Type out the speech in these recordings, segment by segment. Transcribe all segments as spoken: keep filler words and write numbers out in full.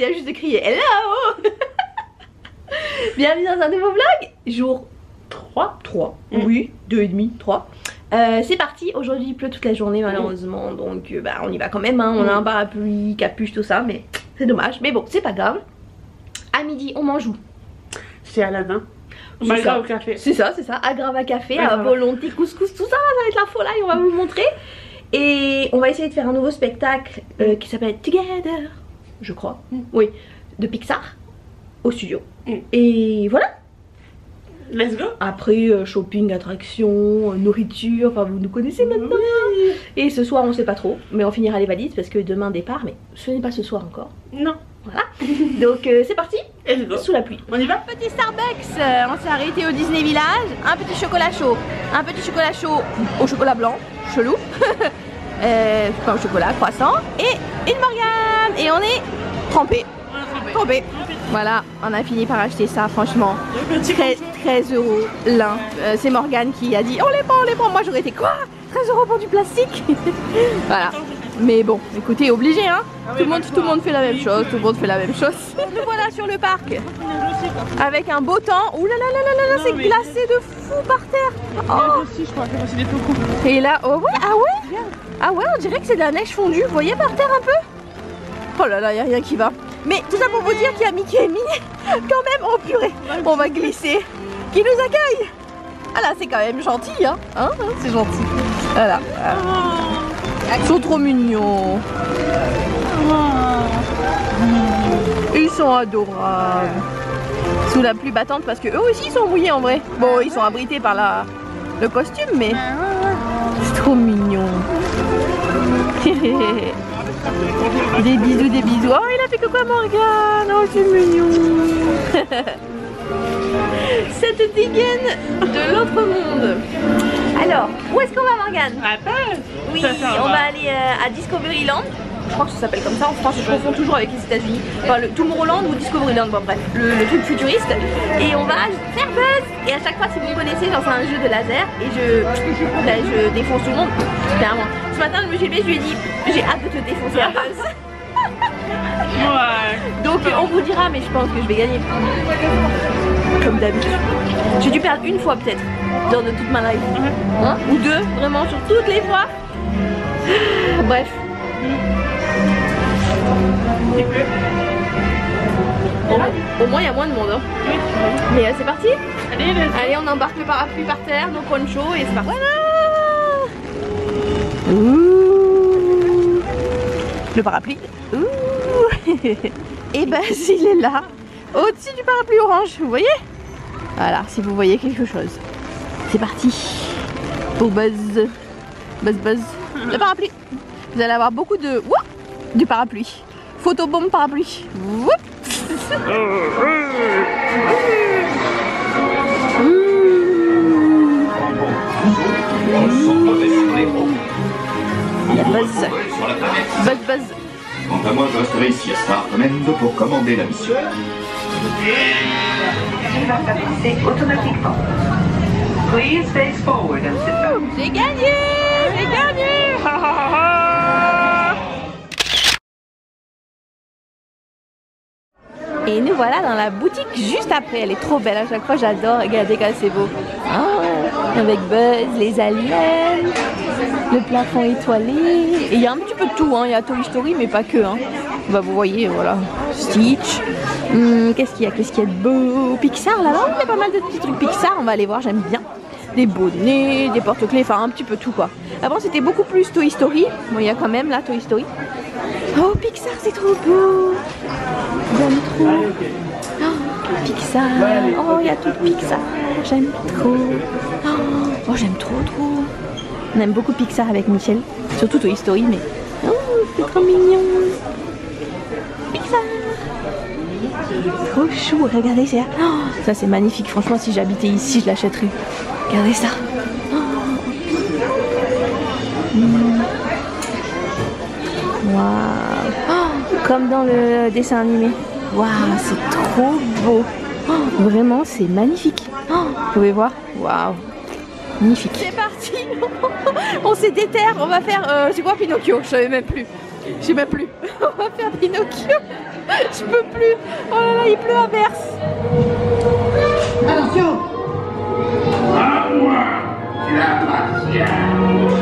vient juste de crier hello. Bienvenue dans un nouveau vlog. Jour trois, trois, mmh. Oui, deux et demi, trois. Euh, c'est parti, aujourd'hui il pleut toute la journée malheureusement, mmh. donc euh, bah, on y va quand même, hein. On mmh. a un parapluie, capuche, tout ça, mais c'est dommage. Mais bon, c'est pas grave. À midi, on mange où? C'est à la main. On va Agrava Café. C'est ça, c'est ça, Agrava Café, à volonté, couscous, tout ça, ça va être la folie, on va vous le montrer. Et on va essayer de faire un nouveau spectacle euh, qui s'appelle Together, je crois, mm. oui, de Pixar, au studio. Mm. Et voilà. Let's go. Après, euh, shopping, attraction, euh, nourriture, enfin vous nous connaissez maintenant. Oui. Et ce soir, on sait pas trop, mais on finira les valises parce que demain départ, mais ce n'est pas ce soir encore. Non. Voilà. Donc euh, c'est parti. Let's go. Sous la pluie. On y va. Petit Starbucks, euh, on s'est arrêté au Disney Village. Un petit chocolat chaud, un petit chocolat chaud au chocolat blanc, chelou. euh, pain au chocolat, croissant et une Morgane. Et on est trempé. Trempé. Voilà, on a fini par acheter ça, franchement. treize euros l'un. Euh, c'est Morgane qui a dit on les prend, on les prend. Moi j'aurais été quoi, treize euros pour du plastique. Voilà. Mais bon, écoutez, obligé hein. Tout le monde, tout le monde fait la même chose, tout le monde fait la même chose. Nous voilà sur le parc avec un beau temps. Ouh là là là là là, c'est glacé de fou par terre. Oh. Et là, oh ouais, ah ouais, ah ouais, on dirait que c'est de la neige fondue. Vous voyez par terre un peu. Oh là là, il n'y a rien qui va. Mais tout ça pour vous dire qu'il y a Mickey et Minnie quand même, oh purée, on va glisser, qui nous accueille. Ah là, c'est quand même gentil hein, hein, c'est gentil. Voilà. Ils sont trop mignons. Ils sont adorables. Sous la pluie battante parce que eux aussi ils sont mouillés en vrai. Bon, ils sont abrités par la... le costume, mais c'est trop mignon. Des bisous, des bisous. Oh, il a fait coucou à Morgane. Oh, c'est mignon. Cette dégaine de l'autre monde. Alors, où est-ce qu'on va, Morgane? Oui, on va aller euh, à Discoveryland. Je crois que ça s'appelle comme ça en France, je confonds toujours avec les États-Unis. Enfin, le Tomorrowland ou Discoveryland, bon bref, le, le truc futuriste. Et on va faire buzz. Et à chaque fois, si vous me connaissez, j'en fais un jeu de laser et je, là, je défonce tout le monde. Clairement. Ce matin, je me suis levée, je lui ai dit, j'ai hâte de te défoncer à buzz. Ouais. Donc on vous dira, mais je pense que je vais gagner. Comme d'habitude. J'ai dû perdre une fois peut-être dans de toute ma life. Hein? Ou deux, vraiment sur toutes les fois. Bref. Au, au moins il y a moins de monde hein. Mais euh, c'est parti. Allez, Allez on embarque le parapluie par terre, nos ponchos et c'est parti. Voilà. Ouh. Le parapluie. Ouh. Et ben il est là, au-dessus du parapluie orange, vous voyez? Voilà, si vous voyez quelque chose. C'est parti pour buzz. Buzz buzz. Le parapluie. Vous allez avoir beaucoup de... Ouah, du parapluie. Photobombe parapluie. Ouah. Il y a buzz. Buzz buzz. Quant à moi, je resterai ici à Star Command pour commander la mission. Il va s'avancer automatiquement. Please face forward and sit back. J'ai gagné! J'ai gagné! Et nous voilà dans la boutique juste après. Elle est trop belle à chaque fois, j'adore. Regardez comme c'est beau. Oh, avec Buzz, les aliens, le plafond étoilé. Et il y a un petit peu de tout, hein. Il y a Toy Story, mais pas que. Hein. Bah, vous voyez, voilà. Stitch. Hum, Qu'est-ce qu'il y a Qu'est-ce qu'il y a de beau? Pixar là-bas, il y a pas mal de petits trucs Pixar. On va aller voir, j'aime bien. Des bonnets, des porte-clés, enfin un petit peu tout quoi. Avant c'était beaucoup plus Toy Story. Bon, il y a quand même là Toy Story. Oh, Pixar, c'est trop beau. J'aime trop. Oh, Pixar. Oh, il y a tout Pixar. J'aime trop. Oh, oh j'aime trop, trop. On aime beaucoup Pixar avec Michel. Surtout Toy Story, mais... Oh, c'est trop mignon. Pixar. Trop chou. Regardez, c'est là. Oh, ça, c'est magnifique. Franchement, si j'habitais ici, je l'achèterais. Regardez ça. Oh. Mmh. Waouh. Oh, comme dans le dessin animé. Waouh, c'est trop beau. Oh, vraiment, c'est magnifique. Oh, vous pouvez voir. Waouh. Magnifique. C'est parti. On s'est déterre. On va faire... Euh, c'est quoi Pinocchio? Je savais même plus. Je sais même plus. On va faire Pinocchio. Je peux plus. Oh là là, il pleut à verse. Attention! À moi, la patience.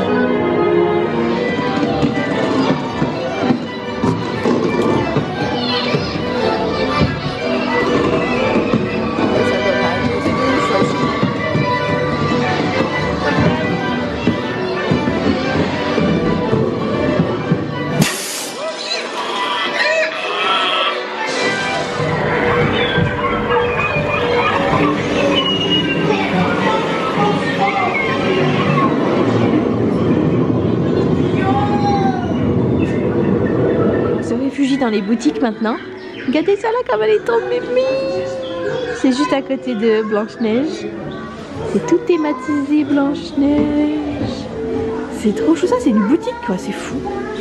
Dans les boutiques maintenant. Regardez ça là comme elle est trop mimi. C'est juste à côté de Blanche-Neige. C'est tout thématisé Blanche-Neige. C'est trop chou, ça c'est une boutique quoi, c'est fou.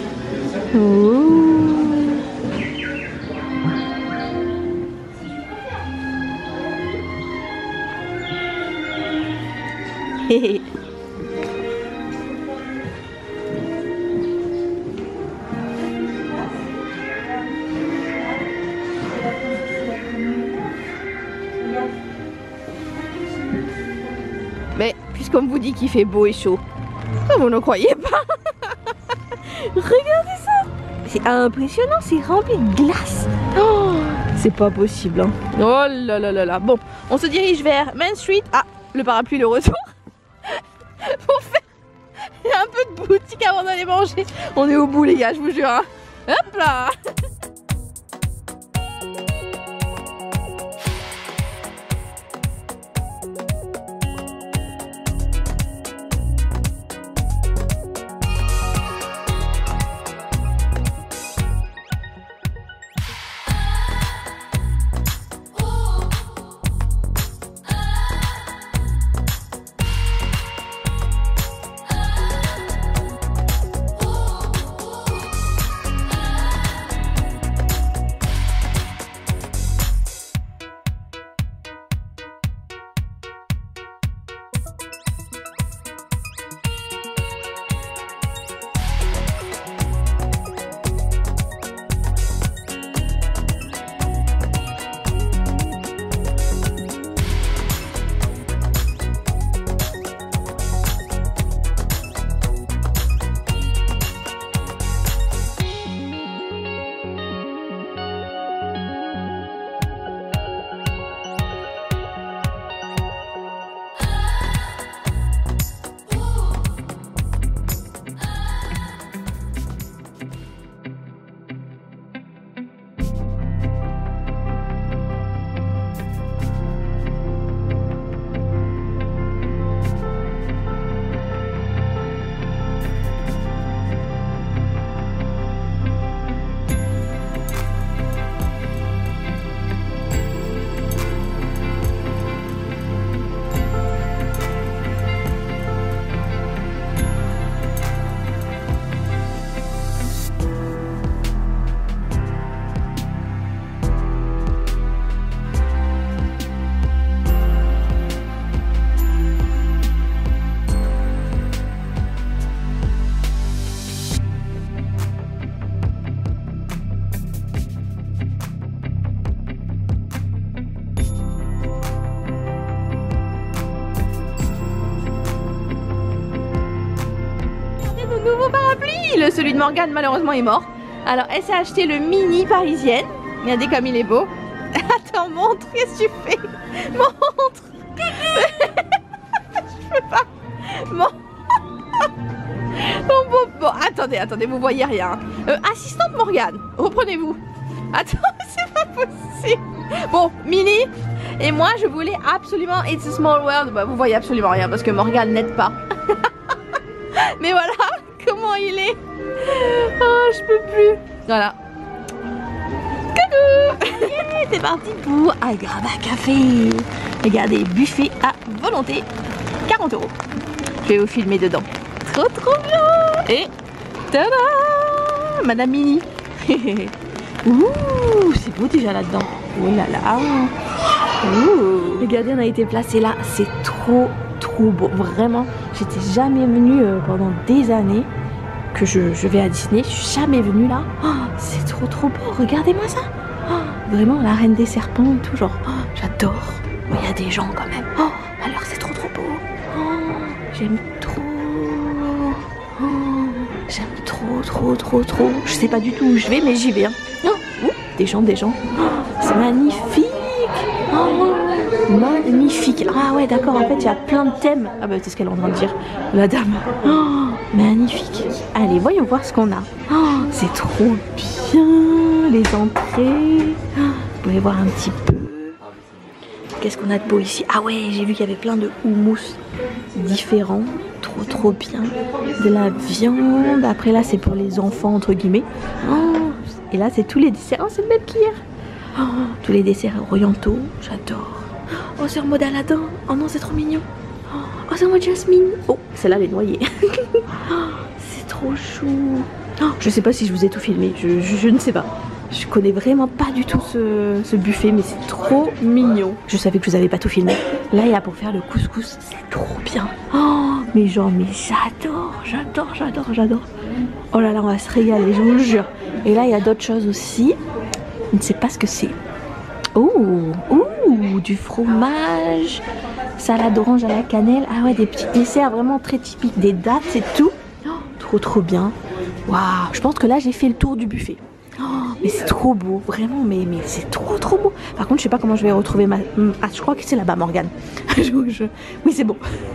Oh. Hé Mais puisqu'on vous dit qu'il fait beau et chaud, vous ne croyez pas? Regardez ça! C'est impressionnant, c'est rempli de glace. Oh, c'est pas possible. Hein. Oh là là là là. Bon, on se dirige vers Main Street. Ah, le parapluie, le retour. Pour faire un peu de boutique avant d'aller manger. On est au bout les gars, je vous jure. Hein. Hop là! Nouveau parapluie. Le celui de Morgane malheureusement est mort. Alors elle s'est acheté le mini parisienne. Regardez comme il est beau. Attends, montre, qu'est-ce que tu fais? Montre. Je peux pas. Montre. Bon, bon, bon, attendez, attendez, vous voyez rien. Euh, assistante Morgane, reprenez-vous. Attends, c'est pas possible. Bon, mini. Et moi je voulais absolument It's a Small World. Bah, vous voyez absolument rien parce que Morgane n'aide pas. Mais voilà comment il est. Oh, je peux plus. Voilà. Coucou. C'est parti pour un grave à café. Regardez, buffet à volonté. quarante euros. Je vais vous filmer dedans. Trop trop bien. Et tada, Madame Mini. Ouh, c'est beau déjà là-dedans. Oh là là. Ouh. Regardez, on a été placé là. C'est trop trop beau. Vraiment, j'étais jamais venue euh, pendant des années que je, je vais à Disney. Je suis jamais venue là. Oh, c'est trop trop beau. Regardez-moi ça. vraiment la reine des serpents et tout, genre, oh, j'adore. Oh, il y a des gens quand même. Oh, alors c'est trop trop beau. Oh, j'aime trop. Oh, j'aime trop trop trop trop. Je sais pas du tout où je vais, mais j'y vais. Hein. Oh, oh, des gens, des gens. Oh, c'est magnifique. Oh, magnifique. Ah ouais, d'accord, en fait, il y a plein de thèmes. Ah bah, c'est ce qu'elle est en train de dire, la dame. Oh, magnifique. Allez, voyons voir ce qu'on a. Oh, c'est trop bien, les entrées. Oh, vous pouvez voir un petit peu. Qu'est-ce qu'on a de beau ici? Ah ouais, j'ai vu qu'il y avait plein de houmous différents. Trop, trop bien. De la viande. Après, là, c'est pour les enfants, entre guillemets. Oh, et là, c'est tous les desserts. Oh, c'est le même qu'hier. Oh, tous les desserts orientaux. J'adore. Oh, c'est en mode Aladdin. Oh non, c'est trop mignon. Oh, c'est en mode Jasmine. Oh, celle-là, elle est noyée. Oh, c'est trop chou. Oh, je sais pas si je vous ai tout filmé. Je, je, je ne sais pas. Je connais vraiment pas du tout ce, ce buffet, mais c'est trop mignon. Je savais que je vous avais pas tout filmé. Là, il y a pour faire le couscous. C'est trop bien. Oh, mais genre, mais j'adore, j'adore, j'adore, j'adore. Oh là là, on va se régaler, je vous le jure. Et là, il y a d'autres choses aussi. Je ne sais pas ce que c'est. Oh, oh, du fromage, salade orange à la cannelle. Ah ouais, des petits desserts vraiment très typiques, des dattes et tout. Oh, trop trop bien. Waouh, je pense que là j'ai fait le tour du buffet. Oh, mais c'est trop beau, vraiment, mais, mais c'est trop trop beau. Par contre, je sais pas comment je vais retrouver ma... Ah, je crois que c'est là-bas, Morgane. je, je... Oui, c'est bon.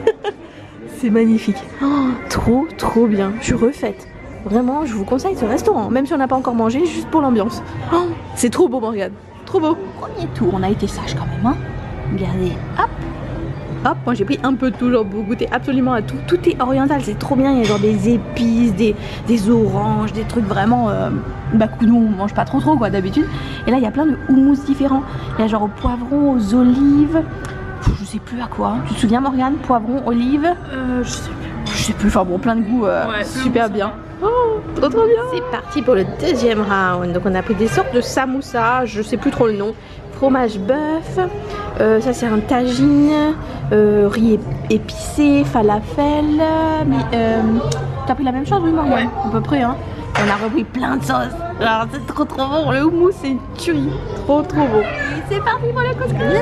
C'est magnifique. Oh, trop trop bien, je suis refaite. Vraiment, je vous conseille ce restaurant, même si on n'a pas encore mangé, juste pour l'ambiance. Oh, c'est trop beau, Morgane. Trop beau. Premier tour, on a été sage quand même, hein. Regardez, hop. Hop, moi j'ai pris un peu de tout, genre pour goûter absolument à tout. Tout est oriental, c'est trop bien. Il y a genre des épices, des, des oranges, des trucs vraiment... Euh, bah que nous on mange pas trop trop quoi d'habitude. Et là il y a plein de houmous différents. Il y a genre au poivron, aux olives. Je sais plus à quoi. Tu te souviens Morgane? Poivron, olive Euh, je sais plus. Je sais plus, enfin bon, plein de goûts euh, Ouais, super bien. Oh, trop trop bien. C'est parti pour le deuxième round. Donc on a pris des sortes de samoussa, je sais plus trop le nom. Fromage bœuf, euh, ça c'est un tagine, euh, riz épicé, falafel. Euh, T'as pris la même chose, oui Morgane? Ouais. À peu près, hein. On a repris plein de sauces. Alors c'est trop trop bon. Le houmous c'est une tuerie. Trop trop beau. Et c'est parti pour le couscous.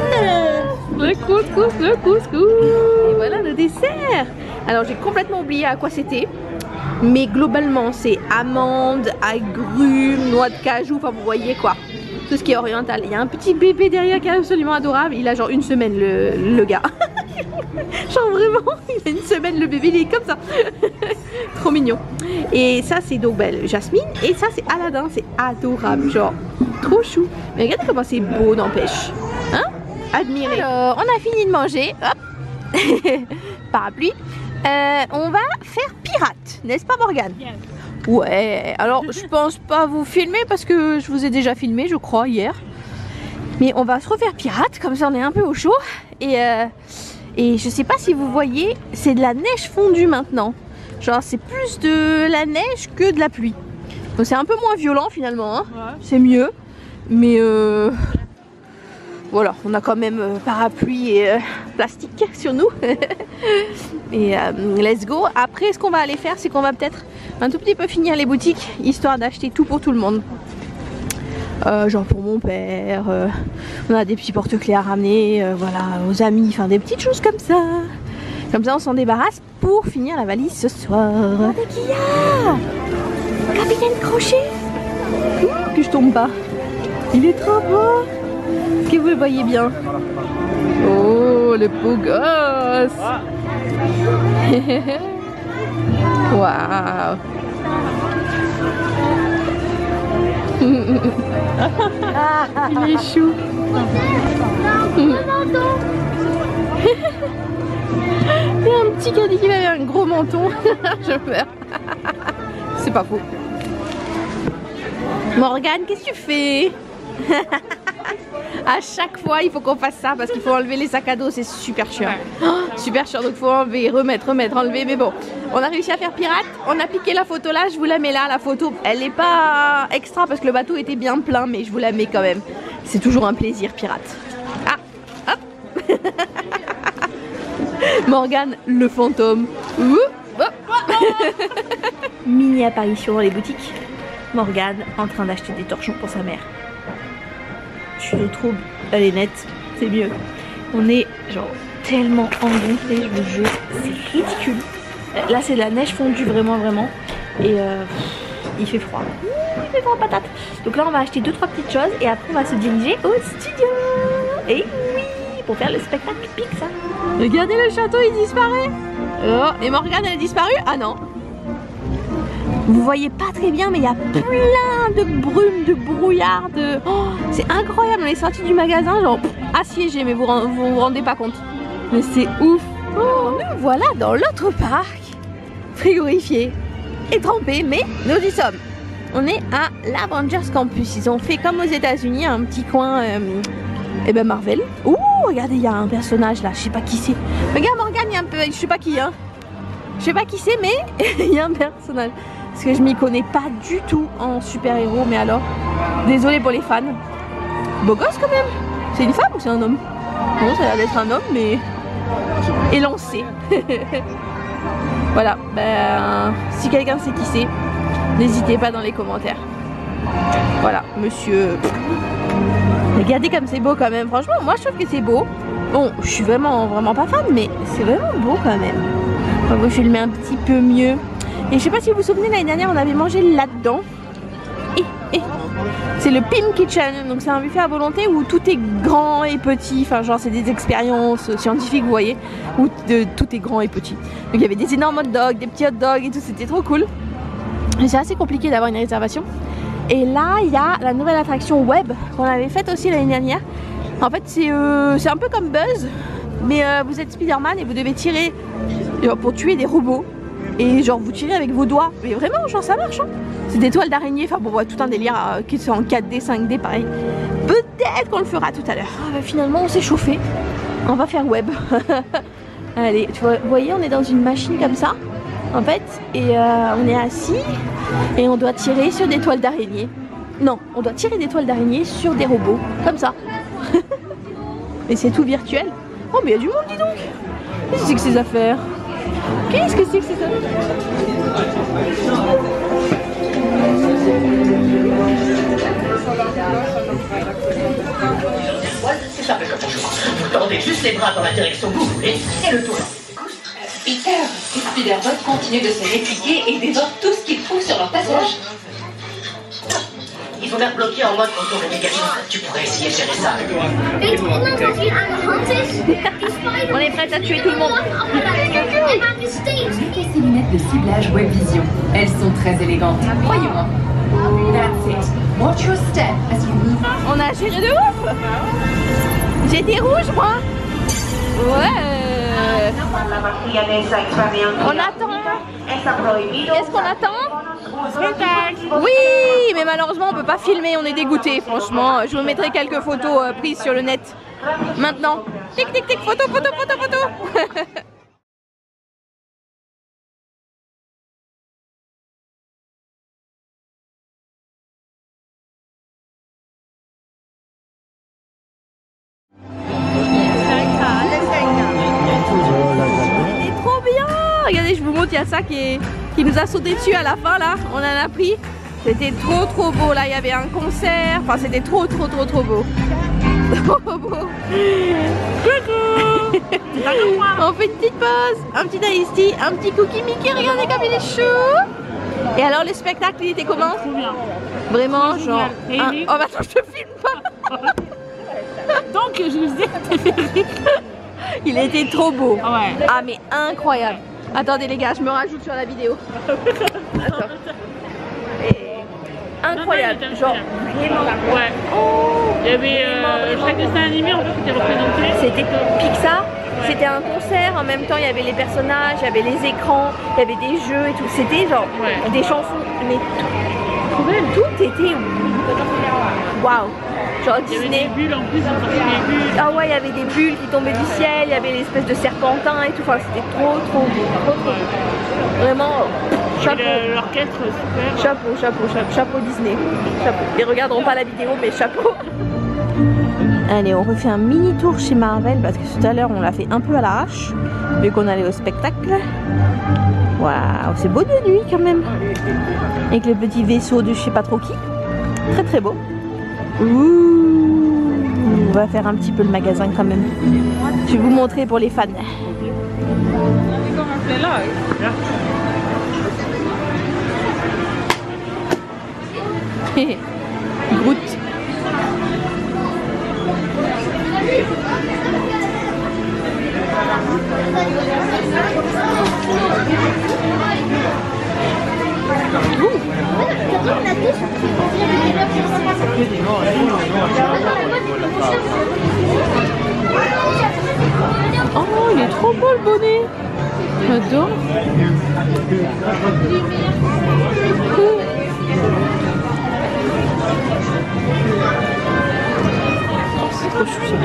Le couscous, le couscous. Et voilà le dessert. Alors j'ai complètement oublié à quoi c'était. Mais globalement c'est amandes, agrumes, noix de cajou. Enfin vous voyez quoi. Tout ce qui est oriental. Il y a un petit bébé derrière qui est absolument adorable. Il a genre une semaine le, le gars. Genre vraiment, il a une semaine le bébé, il est comme ça. Trop mignon. Et ça c'est donc ben, Jasmine. Et ça c'est Aladdin, c'est adorable. Genre trop chou. Mais regardez comment c'est beau n'empêche. Hein? Admirez. Alors on a fini de manger. Hop. Parapluie. Euh, on va faire pirate, n'est-ce pas Morgane? Yes. Ouais, alors je pense pas vous filmer parce que je vous ai déjà filmé je crois hier. Mais on va se refaire pirate, comme ça on est un peu au chaud. Et, euh, et je sais pas si vous voyez, c'est de la neige fondue maintenant. Genre c'est plus de la neige que de la pluie. Donc c'est un peu moins violent finalement, hein. Ouais. C'est mieux. Mais euh, voilà, on a quand même euh, parapluie et euh, plastique sur nous. Et euh, let's go. Après ce qu'on va aller faire c'est qu'on va peut-être un tout petit peu finir les boutiques histoire d'acheter tout pour tout le monde. Euh, genre pour mon père, euh, on a des petits porte-clés à ramener, euh, voilà, aux amis, enfin des petites choses comme ça. Comme ça on s'en débarrasse pour finir la valise ce soir. Regardez qui y a Capitaine Crochet. Ouh, que je tombe pas. Il est trop beau. Que vous le voyez bien. Oh le beau gosse. Waouh. Il est chou. Il y a un petit qui a dit qu'il avait un gros menton. Je meurs. C'est pas faux. Morgane, qu'est-ce que tu fais? À chaque fois il faut qu'on fasse ça parce qu'il faut enlever les sacs à dos, c'est super chiant. Oh, super chiant, donc il faut enlever, remettre, remettre, enlever. Mais bon, on a réussi à faire pirate. On a piqué la photo là, je vous la mets là. La photo, elle n'est pas extra parce que le bateau était bien plein, mais je vous la mets quand même. C'est toujours un plaisir pirate. Ah, hop. Morgane, le fantôme. Ouh, oh. Mini apparition dans les boutiques. Morgane en train d'acheter des torchons pour sa mère. je trouve, elle est nette, c'est mieux. On est genre tellement engonflé, je vous jure, c'est ridicule. Là c'est de la neige fondue vraiment vraiment. Et euh, il fait froid. Il fait froid patate. Donc là on va acheter deux trois petites choses et après on va se diriger au studio. Et oui, pour faire le spectacle Pixar. Regardez le château, il disparaît. Oh, et Morgane elle est disparue? Ah non. Vous voyez pas très bien mais il y a plein de brume, de brouillard, de... Oh, c'est incroyable, on est sorti du magasin genre pff, assiégé mais vous vous, vous rendez pas compte. Mais c'est ouf. Oh, nous voilà dans l'autre parc, frigorifié et trempé, mais nous y sommes. On est à l'Avengers Campus, ils ont fait comme aux États-Unis un petit coin euh, et ben Marvel. Ouh, regardez, il y a un personnage là, je sais pas qui c'est. Regarde Morgane, il y a un peu, je sais pas qui hein. Je sais pas qui c'est mais il y a un personnage. Parce que je m'y connais pas du tout en super-héros, mais alors, désolé pour les fans. Beau gosse quand même. C'est une femme ou c'est un homme? Non, ça a l'air d'être un homme, mais élancé. Voilà, ben, si quelqu'un sait qui c'est, n'hésitez pas dans les commentaires. Voilà, monsieur. Regardez comme c'est beau quand même. Franchement, moi je trouve que c'est beau. Bon, je suis vraiment, vraiment pas fan, mais c'est vraiment beau quand même. Enfin, moi, je le mets un petit peu mieux. Et je sais pas si vous vous souvenez, l'année dernière on avait mangé là-dedans. Et, et c'est le Pim Kitchen, donc c'est un buffet à volonté où tout est grand et petit, enfin genre c'est des expériences scientifiques vous voyez, où de, tout est grand et petit. Donc il y avait des énormes hot dogs, des petits hot dogs et tout, c'était trop cool. Mais c'est assez compliqué d'avoir une réservation. Et là il y a la nouvelle attraction web qu'on avait faite aussi l'année dernière. En fait c'est euh, un peu comme Buzz, mais euh, vous êtes Spider-Man et vous devez tirer genre, pour tuer des robots. Et genre vous tirez avec vos doigts. Mais vraiment genre ça marche hein. C'est des toiles d'araignée. Enfin bon ouais, tout un délire euh, qui sont en quatre D, cinq D pareil. Peut-être qu'on le fera tout à l'heure. Ah, bah, finalement on s'est chauffé. On va faire web. Allez, tu vois, vous voyez on est dans une machine comme ça. En fait. Et euh, on est assis. Et on doit tirer sur des toiles d'araignée. Non, on doit tirer des toiles d'araignée sur des robots. Comme ça. Et c'est tout virtuel. Oh mais il y a du monde dis donc. Qu'est-ce que c'est que ces affaires? Qu'est-ce que c'est que ça? C'est ça, comme bonjour. Vous tendez juste les bras dans la direction que vous voulez et le tour. Peter et Spider-Bot continuent de se répliquer et dévorent tout ce qu'ils trouvent sur leur passage. Ils ont l'air bloqués en mode contour de négation. Tu pourrais essayer de gérer ça. On est prêts à tuer tout le monde. Mettez ces lunettes de ciblage Web Vision. Elles sont très élégantes, croyez-moi. That's it. Watch your step as you move. On a géré de ouf. J'étais rouge moi. Ouais. On attend. Qu'est-ce qu'on attend? Oui, mais malheureusement on peut pas filmer, on est dégoûté. Franchement, je vous mettrai quelques photos euh, prises sur le net. Maintenant, tic tic tic, photo, photo, photo, photo. C'est trop bien. Regardez, je vous montre, il y a ça qui, est, qui nous a sauté dessus à la fin là. On en a pris. C'était trop trop beau. Là, il y avait un concert. Enfin, c'était trop trop trop trop beau. Trop beau. Coucou. On fait une petite pause. Un petit iced tea, un petit cookie Mickey. Regardez comme il est chaud. Et alors, le spectacle, il était comment? Vraiment, genre. Un... Oh, bah attends, je te filme pas. Donc, je vous dis, il était trop beau. Ouais. Ah, mais incroyable. Attendez, les gars, je me rajoute sur la vidéo. Attends. Incroyable, non, non, genre vraiment. Ouais. Oh, il y avait euh, chaque dessin animé en fait qui était représenté. C'était Pixar, ouais. C'était un concert, en même temps il y avait les personnages, il y avait les écrans, il y avait des jeux et tout. C'était genre ouais. Des chansons, mais tout, tout était waouh. Genre Disney. Il y avait des bulles en plus, on sortait des bulles. Ah ouais, il y avait des bulles qui tombaient du ciel, il y avait l'espèce de serpentin et tout. Enfin, c'était trop trop beau, trop trop beau. Vraiment. Chapeau. L'orchestre super. Chapeau, chapeau, chapeau, chapeau Disney. Chapeau. Ils regarderont pas la vidéo, mais chapeau. Allez, on refait un mini tour chez Marvel parce que tout à l'heure on l'a fait un peu à l'arrache, vu qu'on allait au spectacle. Waouh, c'est beau de nuit quand même. Avec le petit vaisseau de je sais pas trop qui. Très très beau. Ouh. va faire un petit peu le magasin quand même. Je vais vous montrer pour les fans. Groot. Oh, il est trop beau le bonnet. J'adore. Oh, c'est trop chou.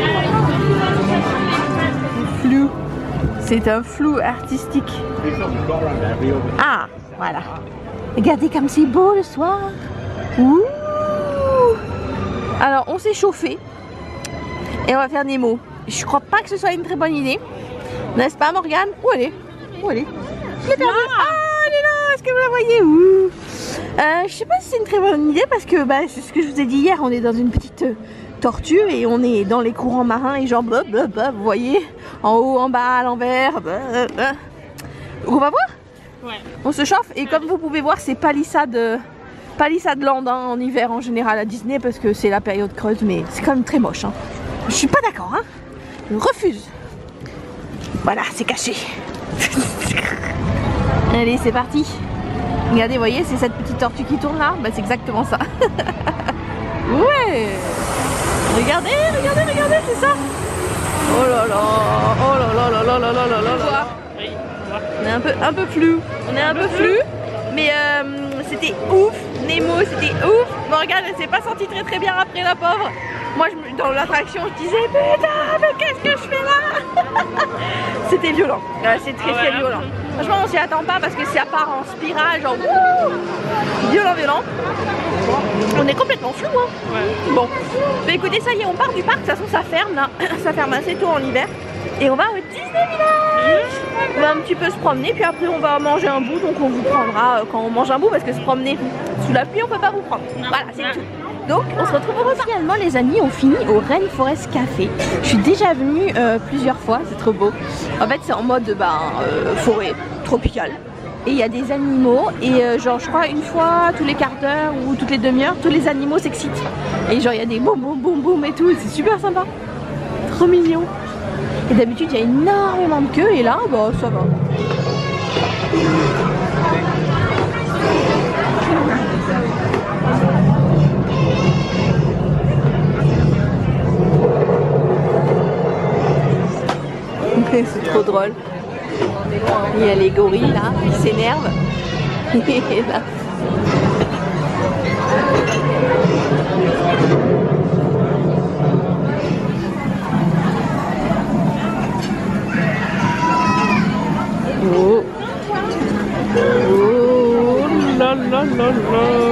Flou. C'est un flou artistique. Ah, voilà. Regardez comme c'est beau le soir. Ouh. Alors, on s'est chauffé. Et on va faire Nemo. Je crois pas que ce soit une très bonne idée. N'est-ce pas, Morgane? Où elle est? Où elle est? Je l'ai perdue. Ah, elle est là. Est-ce que vous la voyez? Ouh. Euh, je sais pas si c'est une très bonne idée parce que bah, c'est ce que je vous ai dit hier. On est dans une petite euh, tortue et on est dans les courants marins et genre bah, bah, bah, vous voyez, en haut, en bas, à l'envers. Bah, bah. On va voir? Ouais. On se chauffe et comme vous pouvez voir, c'est palissade, palissade land hein, en hiver en général à Disney parce que c'est la période creuse, mais c'est quand même très moche. Hein. Je suis pas d'accord, hein. Je refuse. Voilà, c'est caché. Allez, c'est parti. Regardez, vous voyez, c'est cette petite tortue qui tourne là. Bah, c'est exactement ça. Ouais. Regardez, regardez, regardez, c'est ça. Oh là là, oh là là là là là là là là là. On est un peu, un peu flou. On est un peu flou, mais euh, c'était ouf. Nemo, c'était ouf. Morgane, elle s'est pas sentie très très bien après, la pauvre. Moi, je, dans l'attraction, je disais putain, mais qu'est-ce que je fais là? C'était violent. Ouais, c'est très très violent. Franchement, on s'y attend pas parce que ça part en spirale, genre wouh, violent, violent. On est complètement flou, hein. Ouais. Bon, mais écoutez, ça y est, on part du parc. De toute façon, ça ferme là. Ça ferme assez tôt en hiver. Et on va au Disney Village. On va un petit peu se promener, puis après on va manger un bout. Donc on vous prendra quand on mange un bout parce que se promener sous la pluie, on peut pas vous prendre. Voilà, c'est tout. Donc on se retrouve au repas. Finalement les amis, on finit au Rainforest Café. Je suis déjà venue euh, plusieurs fois, c'est trop beau. En fait c'est en mode bah, euh, forêt tropicale. Et il y a des animaux et euh, genre je crois une fois tous les quarts d'heure ou toutes les demi-heures, tous les animaux s'excitent. Et genre il y a des boum boum boum boum et tout, c'est super sympa. Trop mignon. Et d'habitude il y a énormément de queues et là bah ça va. C'est trop drôle. Il y a les gorilles là qui s'énervent. Et là. Oh. Oh la la la la.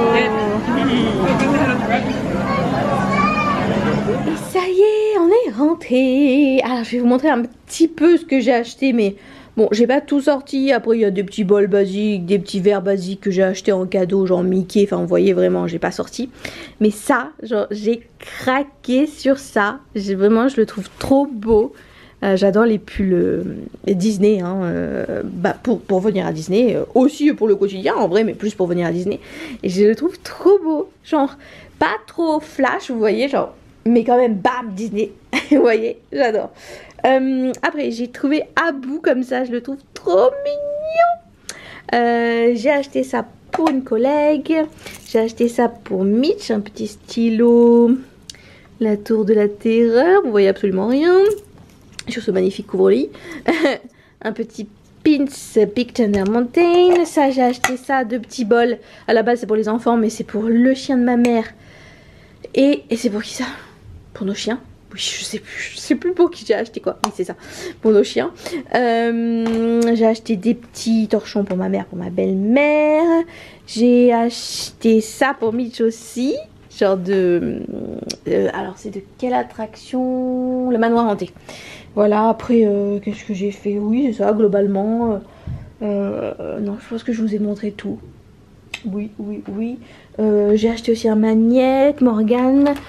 Et ça y est, on est rentré. Alors je vais vous montrer un petit peu ce que j'ai acheté, mais bon, j'ai pas tout sorti. Après il y a des petits bols basiques, des petits verres basiques que j'ai acheté en cadeau, genre Mickey. Enfin vous voyez vraiment, j'ai pas sorti. Mais ça, genre j'ai craqué sur ça. J'ai vraiment, je le trouve trop beau. Euh, J'adore les pulls euh, Disney, hein, euh, bah, pour, pour venir à Disney, euh, aussi pour le quotidien en vrai, mais plus pour venir à Disney. Et je le trouve trop beau, genre pas trop flash, vous voyez, genre, mais quand même bam Disney, vous voyez, j'adore. Euh, après j'ai trouvé Abu comme ça, je le trouve trop mignon. Euh, j'ai acheté ça pour une collègue, j'ai acheté ça pour Mitch, un petit stylo, la tour de la terreur, vous voyez absolument rien. Sur ce magnifique couvre-lit. Un petit pins Big Thunder Mountain. Ça, j'ai acheté ça, deux petits bols. À la base, c'est pour les enfants, mais c'est pour le chien de ma mère. Et, et c'est pour qui ça? Pour nos chiens? Oui, je sais plus. Je sais plus pour qui j'ai acheté quoi. Oui, c'est ça. Pour nos chiens. Euh, j'ai acheté des petits torchons pour ma mère, pour ma belle-mère. J'ai acheté ça pour Mitch aussi. Genre de... Euh, alors, c'est de quelle attraction? Le manoir hanté. Voilà, après, euh, qu'est-ce que j'ai fait? Oui, c'est ça, globalement. Euh, euh, non, je pense que je vous ai montré tout. Oui, oui, oui. Euh, j'ai acheté aussi un magnète, Morgane.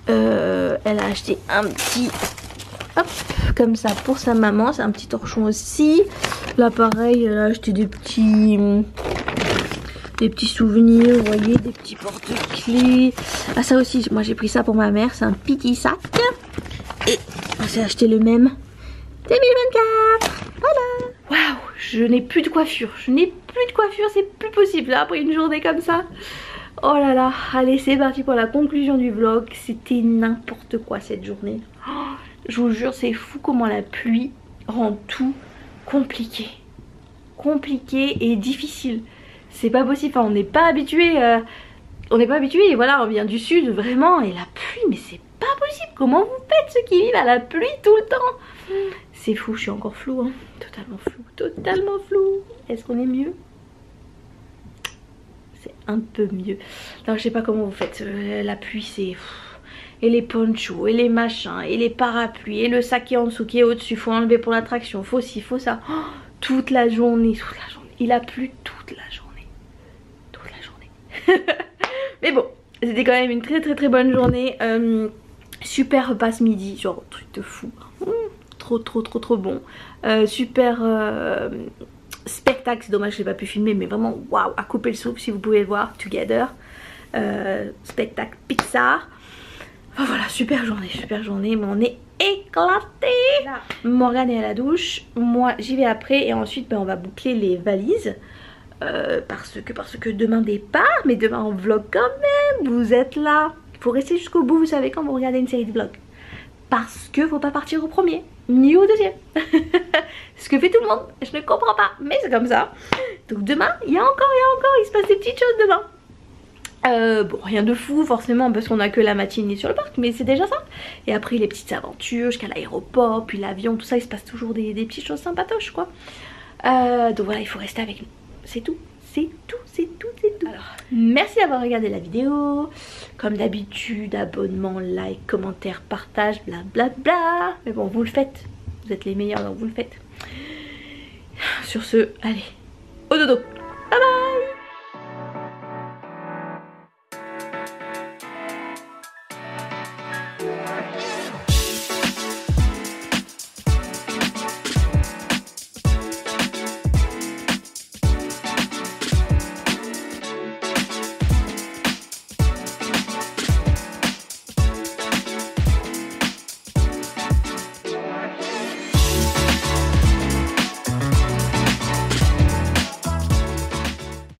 Euh, elle a acheté un petit, hop, comme ça pour sa maman. C'est un petit torchon aussi. Là pareil, elle a acheté des petits, des petits souvenirs, vous voyez, des petits porte-clés. Ah ça aussi, moi j'ai pris ça pour ma mère. C'est un petit sac. Et on s'est acheté le même deux mille vingt-quatre. Voilà. Waouh, je n'ai plus de coiffure. Je n'ai plus de coiffure, c'est plus possible là, après une journée comme ça. Oh là là, allez c'est parti pour la conclusion du vlog. C'était n'importe quoi cette journée. Oh, je vous jure, c'est fou comment la pluie rend tout compliqué. Compliqué et difficile. C'est pas possible, enfin, on n'est pas habitué. Euh, on n'est pas habitué, voilà, on vient du sud vraiment. Et la pluie, mais c'est pas possible. Comment vous faites ceux qui vivent à la pluie tout le temps? C'est fou, je suis encore floue, hein. Totalement flou, totalement flou. Est-ce qu'on est mieux? C'est un peu mieux. Non, je sais pas comment vous faites. Euh, la pluie, c'est... Et les ponchos, et les machins, et les parapluies, et le sac qui est en dessous, qui est au-dessus. Faut enlever pour l'attraction, faut ci, faut ça. Oh, toute la journée, toute la journée. Il a plu toute la journée. Toute la journée. Mais bon, c'était quand même une très très très bonne journée. Euh, super repas ce midi, genre truc de fou. Mmh, trop trop trop trop bon. Euh, super... Euh, spectacle, c'est dommage que je n'ai pas pu filmer, mais vraiment waouh, à couper le souffle si vous pouvez le voir, together. Euh, spectacle Pixar. Enfin voilà, super journée, super journée, mais on est éclaté. Morgane est à la douche, moi j'y vais après et ensuite ben, on va boucler les valises. Euh, parce que parce que demain départ, mais demain on vlog quand même, vous êtes là. Il faut rester jusqu'au bout, vous savez, quand vous regardez une série de vlogs. Parce que faut pas partir au premier, ni au deuxième. Ce que fait tout le monde, je ne comprends pas, mais c'est comme ça. Donc demain, il y a encore, il y a encore, il se passe des petites choses demain. Euh, bon, rien de fou forcément parce qu'on a que la matinée sur le parc, mais c'est déjà ça. Et après les petites aventures jusqu'à l'aéroport, puis l'avion, tout ça, il se passe toujours des, des petites choses sympatoches quoi. Euh, donc voilà, il faut rester avec nous. C'est tout, c'est tout, c'est tout, c'est tout. Alors, merci d'avoir regardé la vidéo. Comme d'habitude, abonnement, like, commentaire, partage, blablabla. Bla bla. Mais bon, vous le faites. Vous êtes les meilleurs, donc vous le faites. Sur ce, allez, au dodo. Bye bye.